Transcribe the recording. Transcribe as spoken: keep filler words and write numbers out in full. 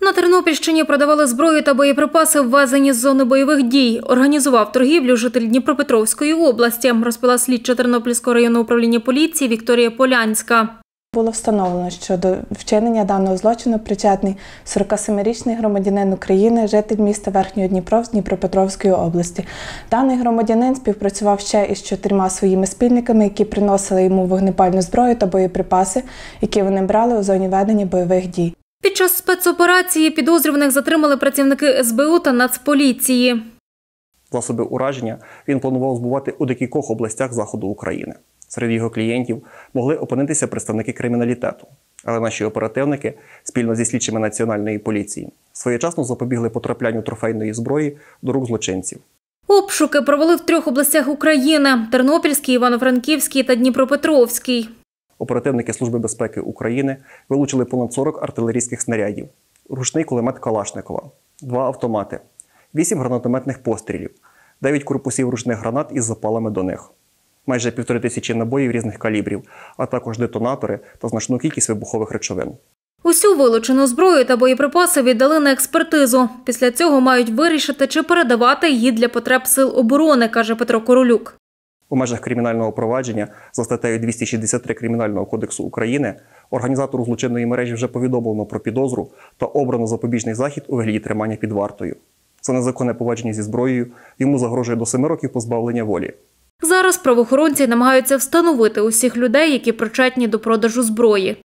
На Тернопільщині продавали зброю та боєприпаси, ввезені з зони бойових дій. Організував торгівлю житель Дніпропетровської області, розповіла слідча Тернопільського районного управління поліції Вікторія Полянська. Було встановлено, що до вчинення даного злочину причетний сорокасемирічний громадянин України, житель міста Верхньодніпровськ Дніпропетровської області. Даний громадянин співпрацював ще із чотирма своїми спільниками, які приносили йому вогнепальну зброю та боєприпаси, які вони брали у зоні ведення бойових дій. Під час спецоперації підозрюваних затримали працівники ес бе у та Нацполіції. Засоби ураження він планував збувати у декількох областях заходу України. Серед його клієнтів могли опинитися представники криміналітету. Але наші оперативники, спільно зі слідчими Національної поліції, своєчасно запобігли потраплянню трофейної зброї до рук злочинців. Обшуки провели в трьох областях України – Тернопільській, Івано-Франківській та Дніпропетровській. Оперативники Служби безпеки України вилучили понад сорок артилерійських снарядів, ручний кулемет Калашникова, два автомати, вісім гранатометних пострілів, дев'ять корпусів ручних гранат із запалами до них, майже півтори тисячі набоїв різних калібрів, а також детонатори та значну кількість вибухових речовин. Усю вилучену зброю та боєприпаси віддали на експертизу. Після цього мають вирішити, чи передавати її для потреб сил оборони, каже Петро Королюк. У межах кримінального провадження за статтею двісті шістдесят три Кримінального кодексу України організатору злочинної мережі вже повідомлено про підозру та обрано запобіжний захід у вигляді тримання під вартою. За незаконне поводження зі зброєю йому загрожує до семи років позбавлення волі. Зараз правоохоронці намагаються встановити усіх людей, які причетні до продажу зброї.